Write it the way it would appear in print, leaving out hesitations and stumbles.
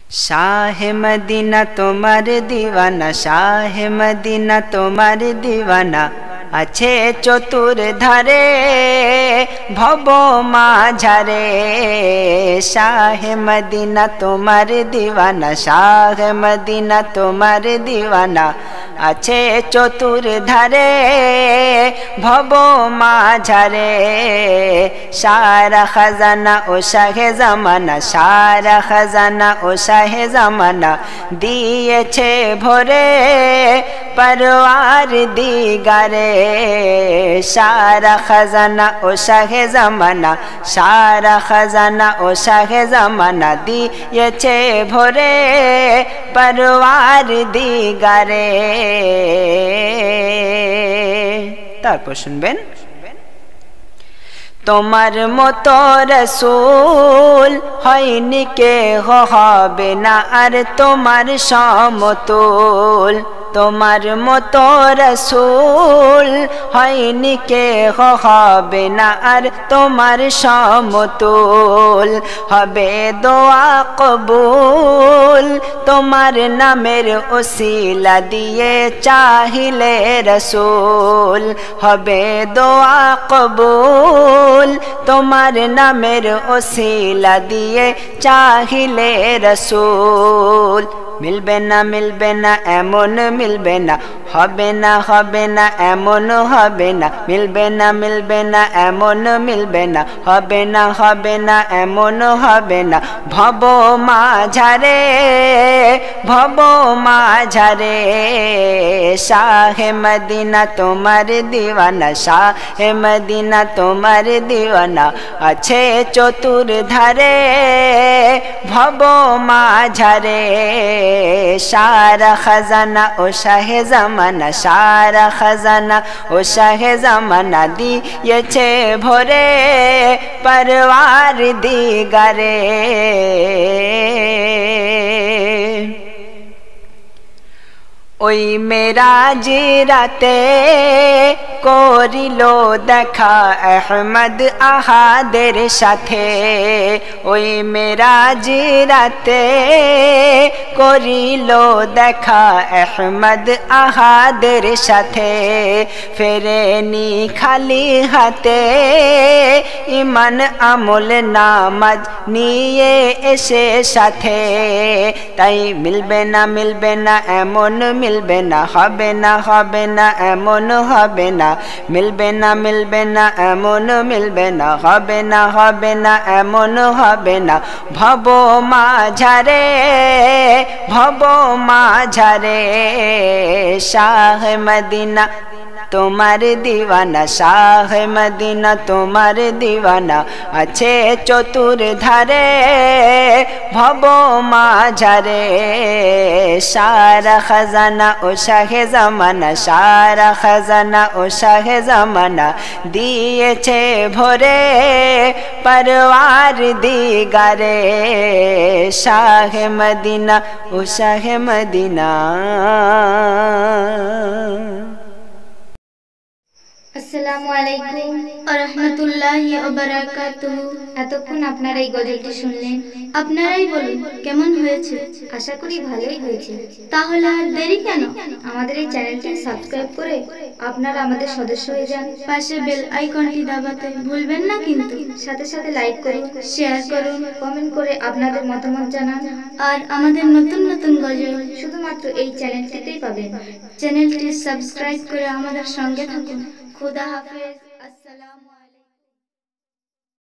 Shah Medina तुम्हार दीवाना, Shah Medina तुम्हार दीवाना, আছে চতুর ধারে ভব মাঝারে। শাহ মদিনা তোমার দিওয়ানা, শাহ মদিনা তোমার দিওয়ানা, আছে চতুর ধারে ভব মাঝারে। সারা খাজানা ও শাহে জামানা, সারা খাজানা ও শাহে জামানা, দিয়েছে ভরে परवार दिगारे। सारा खजाना ओ शाहे जमाना, सारा खजाना ओ शाहे जमाना, दिएছে भरे परवार दिगारे। तारपर शुनबेन, তোমার মতো রসূল হয়নি কেহ হবে না আর তোমার সমতুল। তোমার মতো রসূল হয়নি কেহ হবে না আর তোমার সমতুল। হবে দোয়া কবুল তোমার নামের ওসিলা দিয়ে চাহিলে রসূল। হবে দোয়া কবুল তোমার নামের ওসিলা দিয়ে চাহিলে রসূল। মিলবে না এমন মিলবে না, হবে না এমন হবে না। মিলবে না এমন মিলবে না, হবে না এমন হবে না। ভব মাঝারে ভব মাঝারে। শাহে মদিনা তোমার দিওয়ানা, শাহে মদিনা তোমার দিওয়ানা, আছে চতুর ধারে ভব মাঝারে। सारा खजाना ओ शाहे जमाना, सारा खजाना ओ शाहे जमाना, दिएছে भरे परवार दिगारे। ওই মেরাজ রাতে করিল দেখা আহমদ আহাদের সাথে। ওই মেরাজ রাতে করিল দেখা আহমদ আহাদের সাথে। ফেরেনি খালি হাতে ইমান আমল নামাজ নিয়ে এসে সাথে। তাই মিলবে না এমন মিলবে না, হবে না এমন হবে না। মিলবে না এমন মিলবে না, হবে না এমন হবে না। ভব মাঝারে ভব মাঝারে। শাহ মদিনা তোমার দিওয়ানা, শাহ মদিনা তোমার দিওয়ানা, আছে চতুর ধারে ভব মাঝারে। সারা খজানা ও শাহে জামানা, সারা খজানা ও শাহে জামানা, দিয়েছে ভরে परवार दिगारे। शाह मदीना ओ शाह मदीना। আসসালামু আলাইকুম ওয়া রাহমাতুল্লাহি ওয়া বারাকাতুহু। এতক্ষণ আপনারা এই গজলটি শুনলেন, আপনারাই বলুন কেমন হয়েছে। আশা করি ভালোই হয়েছে। তাহলে আর দেরি কেন, আমাদের এই চ্যানেলটি সাবস্ক্রাইব করে আপনারা আমাদের সদস্য হয়ে যান। পাশে বেল আইকনটি দাবাতে ভুলবেন না কিন্তু। সাথে সাথে লাইক করুন, শেয়ার করুন, কমেন্ট করে আপনাদের মতামত জানান। আর আমাদের নতুন নতুন গজল শুধুমাত্র এই চ্যানেলটিতেই পাবেন। চ্যানেলটি সাবস্ক্রাইব করে আমাদের সঙ্গে থাকুন। खुदा हाफिज। अस्सलामु अलैकुम।